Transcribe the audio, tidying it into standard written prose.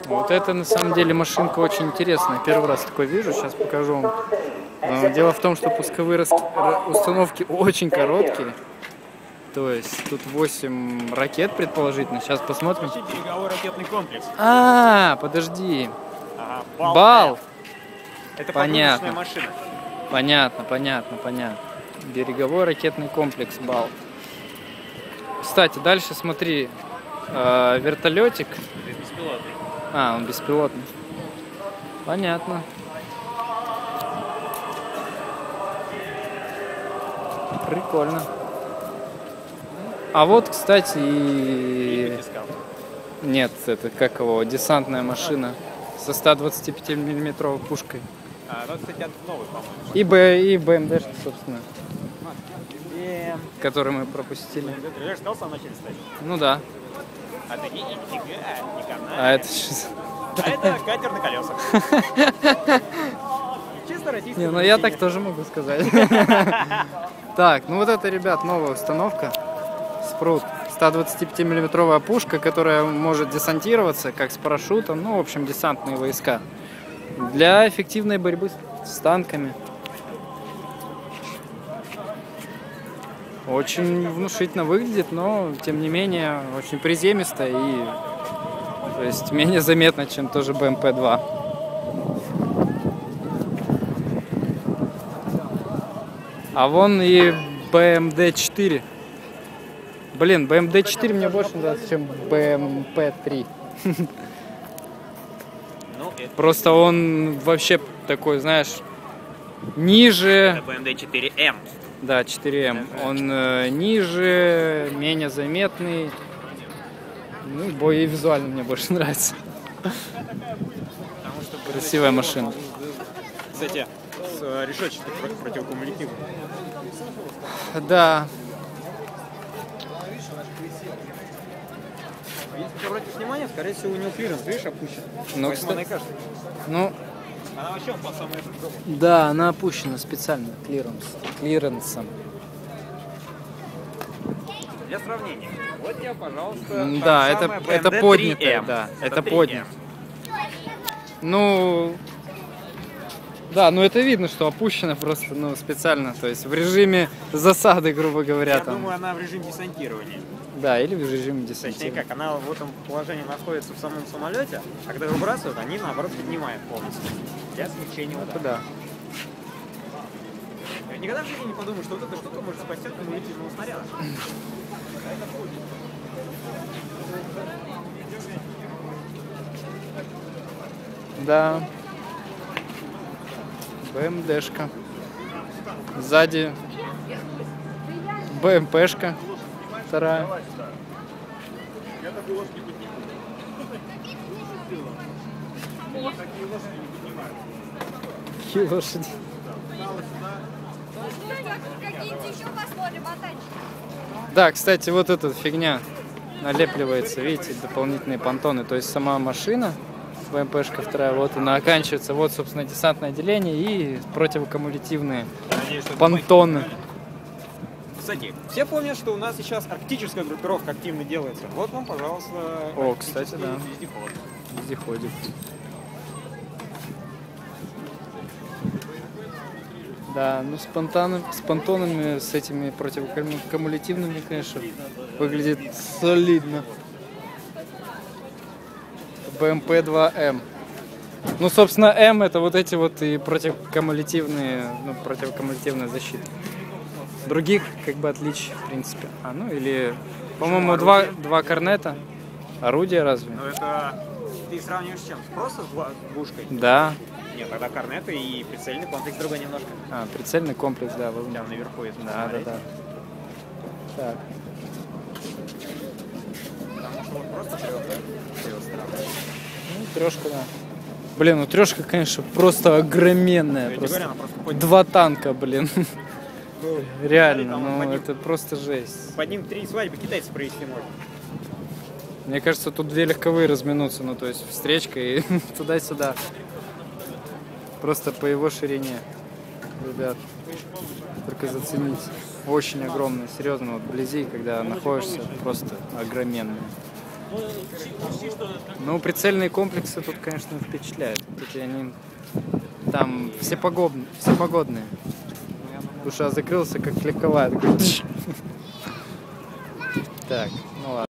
Вот это на самом деле машинка очень интересная. Первый раз такой вижу, сейчас покажу вам. Дело в том, что пусковые установки очень короткие. То есть тут 8 ракет предположительно. Сейчас посмотрим. Береговой ракетный комплекс. Подожди. Ага, Бал. Это Понятно. машина. Понятно. Береговой ракетный комплекс Бал. Кстати, дальше смотри. Вертолетик. Беспилотный. Он беспилотный. Понятно. Прикольно. А вот, кстати, и... Нет, это как его, десантная машина со 125 миллиметровой пушкой. Ну, кстати, новый, по-моему. И БМД, собственно. Который мы пропустили. Я же сказал, в самом начале ставить. Ну да. А такие нифига, не канал. А это что? А это катер на колесах. Чисто российский. Не, ну я так тоже могу сказать. Так, ну вот это, ребят, новая установка. Спрут. 125 миллиметровая пушка, которая может десантироваться, как с парашютом. Ну, в общем, десантные войска. Для эффективной борьбы с танками. Очень внушительно выглядит, но, тем не менее, очень приземисто и, то есть, менее заметно, чем тоже БМП-2. А вон и БМД-4. Блин, БМД-4 мне больше нравится, чем БМП-3. Просто он вообще такой, знаешь, ниже... Это БМД-4М. Да, 4М. Он ниже, менее заметный. Ну, и визуально мне больше нравится. Красивая машина. Кстати, с решетчатой противокумулятивной. Да. Если обратишь внимание, скорее всего, у него клиренс, видишь, опущен. Ну, кстати, кажется. Ну, она вообще по самой этой дроге. да, она опущена специально клиренсом. Для сравнения. Вот тебе, пожалуйста, Да, это поднятое, да, это поднято. Ну, да, ну это видно, что опущено просто, ну, специально, то есть в режиме засады, грубо говоря. Я там. думаю, она в режиме десантирования. Да, или в режиме Точнее десантирования. как, она в этом положении находится в самом самолете, а когда выбрасывают, они наоборот поднимают полностью. Для смягчения удара. Да. Я никогда в жизни не подумаю, что вот эта штука может спасти от кумулятивного снаряда. Да. БМДшка. Сзади БМПшка. Вторая. Какие лошади? Да, кстати, вот эта фигня налепливается, видите, дополнительные понтоны. То есть сама машина, БМПшка вторая, вот она оканчивается. Вот, собственно, десантное отделение и противокумулятивные понтоны. Кстати, все помнят, что у нас сейчас арктическая группировка активно делается. Вот вам, пожалуйста, О, кстати, да. вездеход. Вездеходик. Да, ну с понтонами, с этими противокумулятивными, конечно, выглядит солидно. БМП-2М. Ну, собственно, М это вот эти вот и противокумулятивные, ну, противокумулятивная защита. Других, как бы, отличий, в принципе. Ну, или, по-моему, два корнета. Орудия разве? Ну, это ты сравниваешь с чем? Просто с пушкой? Да. Нет, тогда корнеты и прицельный комплекс другой немножко. Прицельный комплекс, да. Там наверху есть. Да. Так. Потому что вот просто трешка. Ну, трешка, да. Блин, ну трешка, конечно, просто огроменная. Просто. Говоря, просто 2 танка, блин. Реально, ну это просто жесть. Под ним 3 свадьбы китайцы провести можно. Мне кажется, тут 2 легковые разминутся, ну то есть встречка и туда-сюда. Просто по его ширине, ребят, только зацените. Очень огромный, серьезно, вот вблизи, когда находишься, просто огроменный. Ну, прицельные комплексы тут, конечно, впечатляют. Такие они там всепогодные. Душа закрылся, как легковая. Так, ну ладно.